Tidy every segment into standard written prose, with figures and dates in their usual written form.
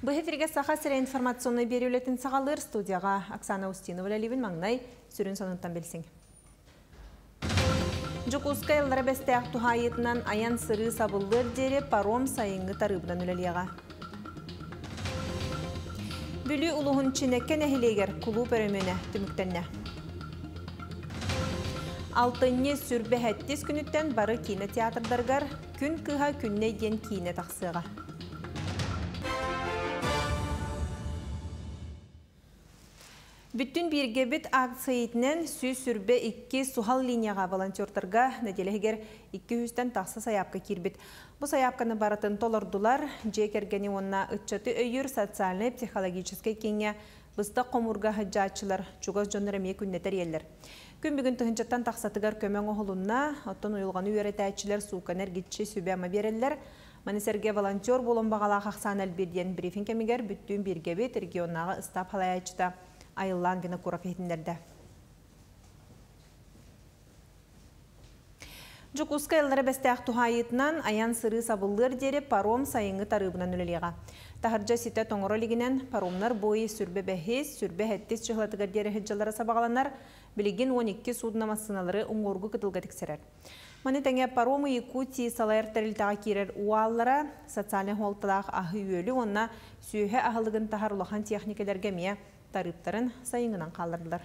Бұл эфирге саха сірі информационный берулетін сағалыр студияға Оксана Устинова ләлебін маңнай сүрін сонынтан белсің. Жукускай елдары бәсті ақтуғайытынан аян сыры сабылыр дере паром сайыңғы тарыбынан үлелеға. Бүлі ұлығын чінеккен әхілегер клуб өрөмені түміктенне. Алтынне сүрбе әттес күніттен бары кинотеатрдарғар күн кыға күнне ден кине тақсыға. Бүттін бергебіт акциятынан сүй сүрбе 2 сухал линияға волонтердарға нәделегер 200-тен тақсы саяпқа кирбіт. Бұл саяпқаны баратын толырдулар, жекергені онна үтчаты өйір социальный психологический кеңе бұста қомырға хыджатчылар, чуғыз жоныраме күннетер елдер. Күн бүгін тұхынчаттан тақсатығар көмен оғылынна, оттан ұйылғаны үйретәчілер суқанер гитчі сөбәмі берелер. Манисерге волонтер болын бағала қақсан әлберден брифинг кемегер бүттін бергебет регионаға ұстап халаячыда. Айыллан гына курак етіндерді. Жукуска елдері бәсті ақтуғайытынан аян сыры сабылыр дере паром сайыңы тарыбынан үлелеға. Тахарджа сите тоңыролігінен паромнар бойы сүрбе бәхес, сүрбе әттес чығылатығар дере хеджалары сабағаланар, білеген 12 судынама сыналары ұңғырғы күтілгі тіксерер. Маны тәңе паромы Якутии салайыр тәрілтаға керер уаллара, социальный холтылақ ағы үйелі, онна сүйе ағылығын тахар ұлақан техникаларға мия тарыптарын сайыңынан қалдырдылар.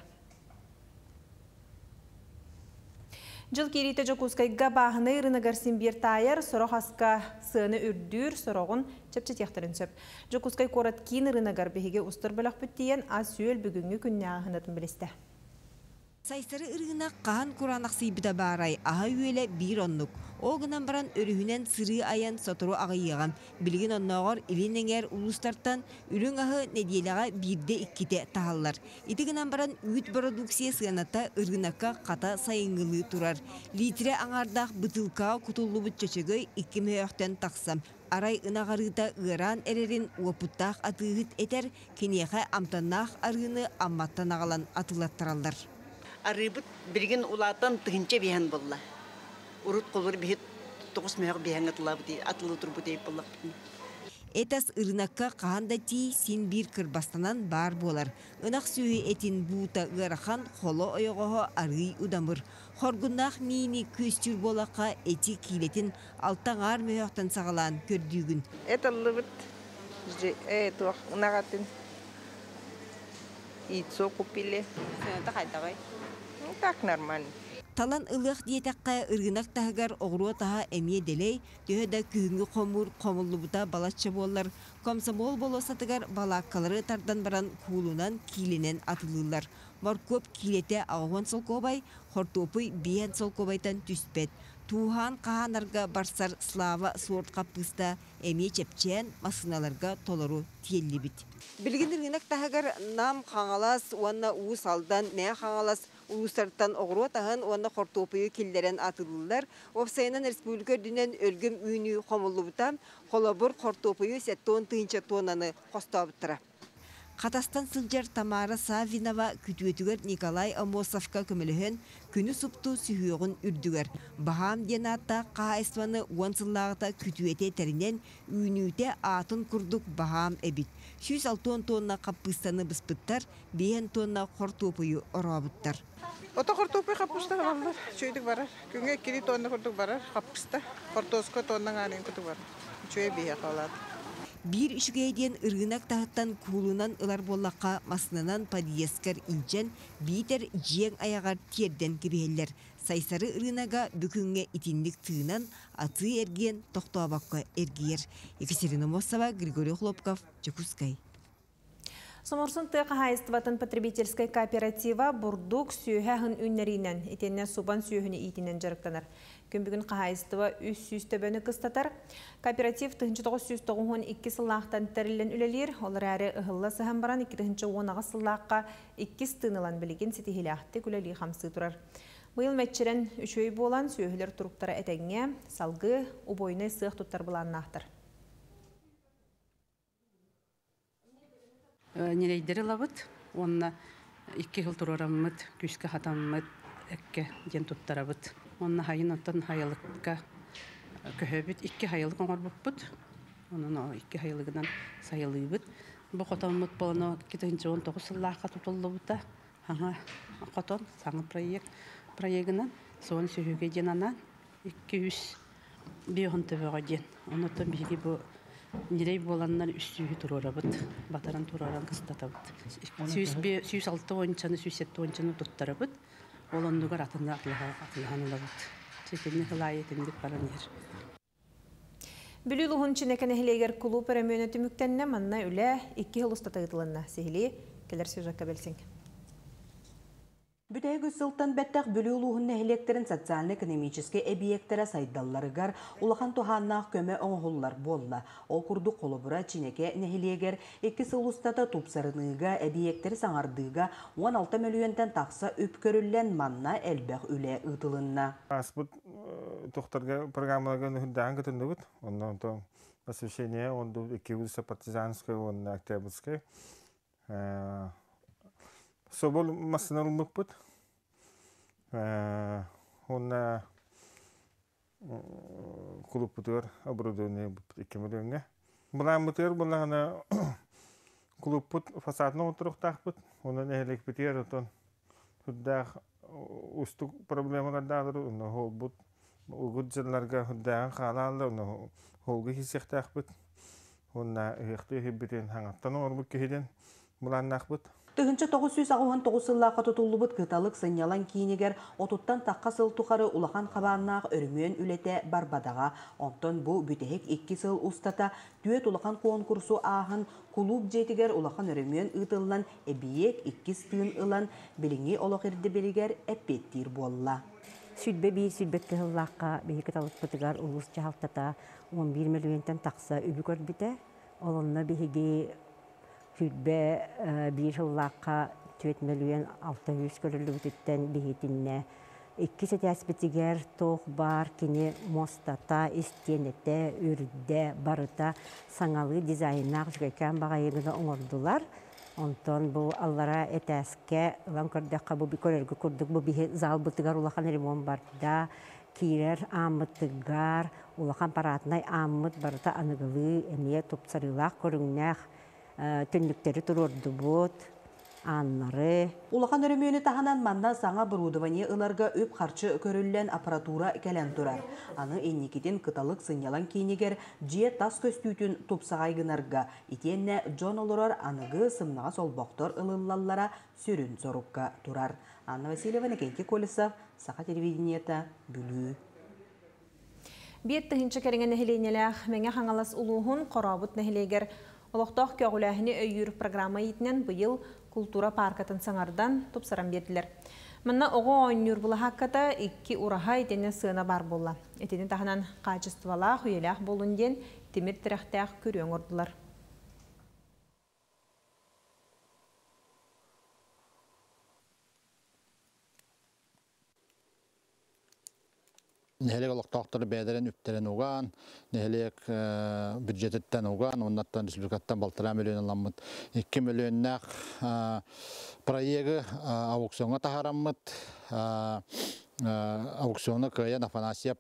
Жыл керейті Жукускайға бағыны ұрынығарсын бір тайыр, сұрық асқа сыны үрдір, сұрығын чәпчетектірін сөп. Жукускай қорат кейін ұрынығар бігеге ұстыр білік бүттейен аз сүйел бүгінгі күнне ағынатын білісті. Сайсары ырғынақ қаған құранақ сейбіда барай, аға үйелі бір оннық. Оғынан баран өрігінен сыры аян сотыру ағайыған. Білген оннағар иленеңер ұлыстартан үрің ағы неделіға бірде иккете тағалар. Итігінен баран үт продукция сығаната ырғынаққа қата сайыңғылы тұрар. Литре аңардақ бұтылқаға құтылы бұт чөчігі 2 мөйіқтен тақсам. Арай ынағарыда ұран әрерін уапыттақ атығыт етер, кенеға амтаннақ арғыны амматтан ағалан атылаттыралдар. Арыбыт бірген улатан тұғынча бейін болла. Урут қолыр бейет 9 мәғ бейін атылы тұр бұд ейіп боллақ. Этас ырынаққа қағанда тей сен бір кірбастанан бар болар. Үнақ сүйі әтін бұта ғарахан қолы ойғығы арғый ұдамыр. Хоргунақ мейіні көстір болаққа әті кейлетін алтаңар мөйіқтан сағалан көрдігін. Это унагатын яйцо купили. Это хайдавай. Ну так нормально. Талан ылық диетаққа ырғынақ тағығар оғыруа таға әмие делей, түйеді күйінгі қомыр қомылы бұта балатшы болар. Комсомол болу сатығар балаққалары тардан баран кулунан кейленен атылылар. Бар көп кейлете ағуан сол кобай, хортопы бейен сол кобайтан түспет. Туған қағанарға барсар слава сорт қаппыста әмие чепчен масыналарға толыру тиелі бит. Білген ырғынақ тағығар нам қаңалас, уанна уыс алдан, мәе қаңалас, улустардан оғыру тағын уанна қортопыйы келдерен атылылар. Опсайынан республика дүнен өлгім үйіні қомылы бұтам, қолабыр қортопыйы 7 тыынча тоннаны қостабыттыра. Қатастан сылжар Тамара Савинова күтуетігер Николай Амосовка көміліген күні сұпту сүйеғін үрдігер. Бағам ден атта қағайсваны уансыллағыта күтуете тәрінен үйінуіте атын күрдік бағам әбіт. 160 тонна қаппыстаны бұспыттар, 5 тонна қортопыйы ұрабыттар. Ота қортопый қаппыста қалдар, чөйдік барар. Күнге 2 тонна күрдік барар, қаппыста. Қортосқа тонна ғанын күрдік барар. Чөй бейе қалады. Bir үшігейден ырғынақ тағыттан кулунан ылар боллаққа масынынан падиескер инчен бейтер жең аяғар терден кебейлер. Сайсары ырғынаға бүкінге итинлік тыынан аты ерген тоқтуабаққа ергейер. Екатерина Мосова, Григорий Хлопков, Жукускай. Соморсын тыға хайыстыватын потребительскай кооператива бұрдук сүйәғін үннерінен, етенне субан сүйәғіні итінен жарықтанар. Күн бүгін қағайыстыва 300 төбені қыстатар. Кооператив 1992 сыллақтан тәрілін үлелер, олар әрі ұғылы сыған баран 2010 сыллаққа 2 стынылан білеген сетихілі ақты күлелі қамсы тұрар. Бұйыл мәтчерен үшөй болан сүйәғілер тұрықтары әтәңе, салғы, убойны сық тұттар бұланын ақтыр. Нелейдері лабыт, онына 2 жыл тұрарамыд, күшкі хатамыд, әкке ден тұттарабыд. Онына хайын оттан хайылыққа көһөбіт, 2 хайылық оңыр бұппыд. Onun 2 haylıgынан sayылыбыт. Бу котомут болоно 2019 сыллаакка тутуллубута. Аңа котон саңа проектынан сон сүйүгө жананан 200 бион төбөгө. Онотон биги бу нирей боланнар үстүгү турарабыт. Батаран тураран кыстатабыт. 106 ончаны 107 ончаны туттарабыт. Олондугар атында атлыганылабыт. Чекени хылайетиндик баранер. Бүлүл ухун чинекенехилегер клуб премионы түмүктенне манна үле 2 жыл устатыгытылынна сихили келер сюжетка белсең. Бүтәйгі сылтан бәттәк бүлі ұлуғынны электерін социально-экономический объекттері сайдалларыгар улахан туханнақ көмі оңғылар болла. Ол күрді қолыбыра чинеке нәхилегер 2 сыл устата тупсарыныға объекттері саңардыға 16 миллионтен тақса өпкөрілен манна әлбәқ үлі ұтылынна. Аспыт тоқтарға программаларға нүхілдән күтінді бұд. Ондан тоң посвящение, онды 200 партизанская, онды октябрьская. Собол массанал мыппыт. Он клуб путер оборудование 2 миллионга. Булан путер булана клуб пут фасадный отырук тахпыт. Он нехелек путер отон. Туда устук проблемалар дагыр, он хол бут. Угуджаларга худда халалда, он холга хисек тахпыт. Он ихти хиббитен хангаттан орбук кехиден булан нахпыт. Тыгынчы 999 сыллаqa tutulubut кыталык сынялан кийинегер отуттан таққа сыл тухары улахан қабаннақ өрмөн үлете барбадаға. Онтон бу бүтехек 2 сыл устата түет улахан конкурсу ахын клуб жетигер улахан өрмөн ытыллан эбиек 2 стын ылан билиңи олоқирді белигер эппеттир болла. Сүлбе бир сүлбетті сыллаққа бейі кыталык бұтығар улус чахалтата 11 миллионтен тақса үбі көрбіте. Олынна бейге Hübbe bir yıllakka 4 milyon 600 körülü bütütten bihitine. 2 setespetiger toğ bar kini mostata, istenete, ürde, barıta sangalı dizaynak jüken bağayığına oңordular. Ondan bu allara eteske lan kördekka bu bir körergi kurduk bu bir zal butıgar ulakan rimon barda kirer amıtıgar ulakan paratnay amıt barıta anıgılı eniye topsarılak körüngnek tünlükleri tururdu bot, anları. Улахан өрмөөнү таханан манна саңа оборудование ыларга өп харчы көрүллен аппаратура келен турар. Аны энникитин кыталык сынялан кейнегер жие тас көстүүтүн тупсагайгынарга. Итенне Джон олорор аныгы сымнага солбоктор ылыллаллара сүрүн зорукка турар. Анна Васильева, Никенти Колесов, Саха телевидениета, Бүлүү. Биет тыгынчы керенген нехиленелях меңе хаңалас улуһун корабут нехилегер Олоқтоқ көғіләхіні өйір программа етінен бұйыл культура паркатын саңардан тұпсаран берділер. Мұнна оғы ойыныр бұлы хаққата 2 ұраға етені сığına бар болла. Етені тағынан қачыстывала құйеләқ болунден темір тірәқтәқ көріен ордылар. Nehlik olaqtaqtары бәдерен үптерен уган, nehlik бюджеттен уган, оннаттан республикаттан 1,5 миллион аламмыт. 2 миллионнақ проекты аукционға тахараммыт. Аукционы Каян Афанасьев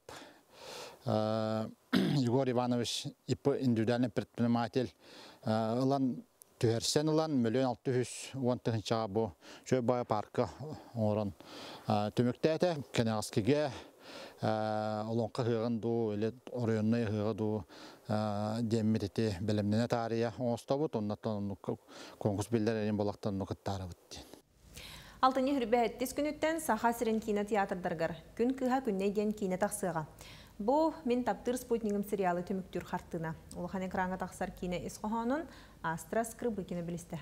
Егор Иванович индивидуальный предприниматель ылан Түһәрсен ылан 1,600,000 уонтыгынчаға бұ шөй бая парка орын. Түміктәті кәнеғаскеге олонқа хыгын ду, или орионный хыгы ду деммитети белемнене тария оңостабыт, оннаттан конкурс билдерерин болақтан нұқыттарыбыт. Алтыны хүрбәттес күніттен Саха Сирен кино театрдаргар күн кыға күннейден кино тақсыға. Бұл мен таптыр спутнигім сериалы түміктүр қартына. Олған экранға тақсар кино esqohanun Астра скрыбы кино білісті.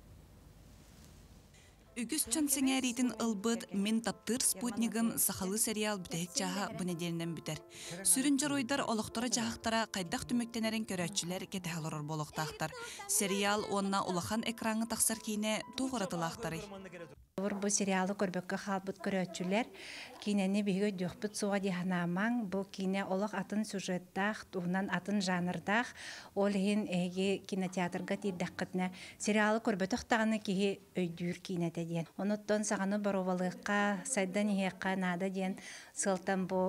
Үгіз чон сеңәретін ылбыт мен таптыр спутнигім сақалы сериал бүтәйік жаға бұнеделінен бүтер. Сүрін жаройдар олықтары жағақтара қайдақ түміктенерін көрәтшілер кетәғылырыр болықтақтар. Сериал онна улахан экранғы тақсар кейіне туғыратылақтары. Бұл сериалы көрбекке қалбыт көрәтшілер кейнені бейгі дөқпіт суға дейханамаң. Бұл кейне олық атын сюжеттақ, туғынан атын жанырдақ. Ол ең әйге кинотеатрға дейдәққытына сериалы көрбетіқтағыны кейі өйдүйір кейнеті ден. Оныттон сағаны барувалыққа, сайдан ехеққа нада ден сылтан бұл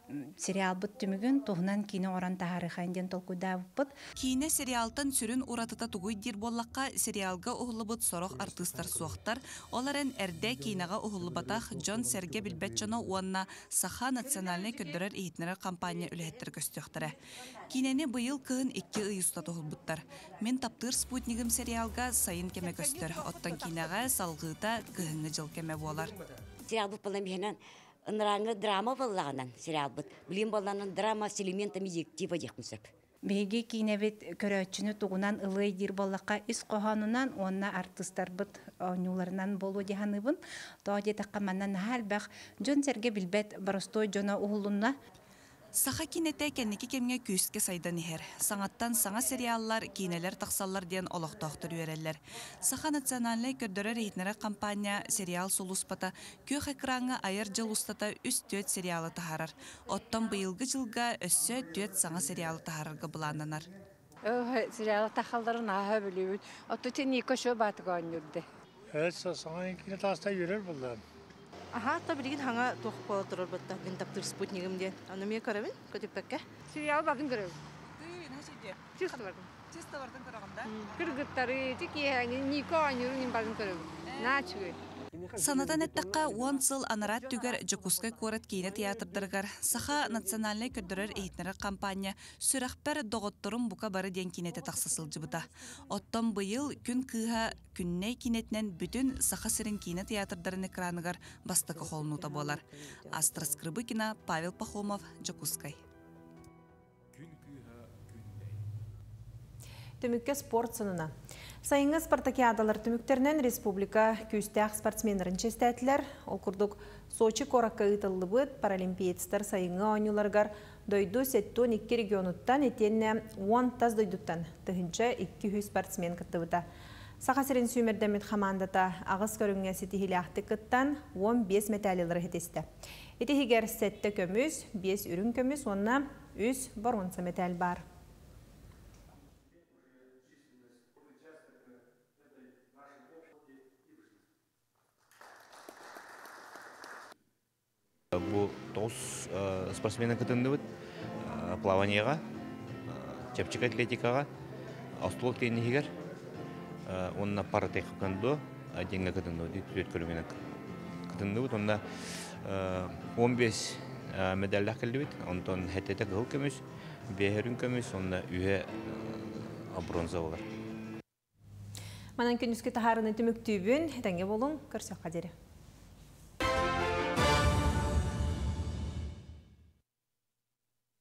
сериал бұт түмігін туғынан кино оран тағарыған ден толкуда бұт. Кине сериалтан сүрін уратыта тугуй дир боллаққа сериалга ұғылыбыт сорох артыстар суақтар, оларын әрде кинаға ұғылыбатақ Джон Серге Билбетчоно уанна Саха национальный көддірер ейтінері компания үләттір көстіқтірі. Кинені бұйыл кығын 2 ұйыста тұғылбыттар. Мен таптыр спутнигім сериалга сайын кеме көстір. Оттан кинаға салғыта кығыңы жыл кеме болар. Сериал бұт болан бейінен ыныраңы драма болағынан сериал бұт. Білім боланын драма с элементами директива декмісіп. Беге кинебет көрөчүнү тугунан ылый дир боллакка ис коханынан онна артисттар быт нюларынан болу диханыбын. Тоде таккаманнан халбах Джон Серге Билбет баростой жона угулунна. Саха кинете кенники кемге күске сайдан ихер. Саңаттан саңа сериаллар, кинелер тақсаллар ден олықтақтыр үйерелер. Саха национальный көрдөрөр ейтінері компания сериал солуспата көк экранға айыр жыл устата үст төт сериалы тахарар. Оттан бұйылғы жылға өссө төт саңа сериалы тахарырға бұлананар. Сериалы тақалдарын аға білеуіт. Отты тен екі шо батыға өнірді. Саңа кине таста үйерер бұлдан. Аха, та билигин ханга тоқып бола турар бытта. Мен таптыр спутнигим ден. Аны мен көрөбүн, көтүппекке. Сериал бардын көрөбүн. Нәшеде? Чисто бардын. Чисто бардын көрөгөндө. Кыргыттары, тики Нико анюрун бардын көрөбүн. Начуй. Санатан эттаққа 10 сыл анарат түгер Жокускай корет кейіне театрдыргар. Саха национальный көддірер ейтінері компания сүрәқпәр доғыттырым бұқа бары ден кинеті тақсасыл жыбыта. Оттан бұйыл күн кыға күнней кинетінен бүтін Саха сірін кейіне театрдарын экранығар бастықы қолынута болар. Астра Скрыбыкина, Павел Пахомов, Жокускай. Түмікке спорт сынына. Сайыңыз спартакиадалар түміктерінен республика күстәқ спортсменерін честәтілер. Окурдук Сочи коракка ұтылы бұд паралимпиетстар сайыңы ойнуларғар дойду сеттон 2 регионуттан етенне 10 таз дойдуттан тұхынча 200 спортсмен кітті бұта. Сақасырын сүймердемет хамандата ағыз көріңе сетихілі ақты кіттан 15 металилары хетесті. Етехігер сетті көміз, 5 үрін көміз, онына 3 баронса метал бар. Бұл 9 спортсмены кітінді бұд плаванияға, чепчик атлетикаға, астолық тейінігер, онына пара тейқыққанды, денгі кітінді бұд, түзет көлігені кітінді бұд, онына 15 медаллақ кәлді бұд, онтан хәттеті ғыл көміз, бейхерін көміз, онына үйе бронза олар. Манан күніскі тахарыны түміктүйбін, тәңге болың, көрсек қадері.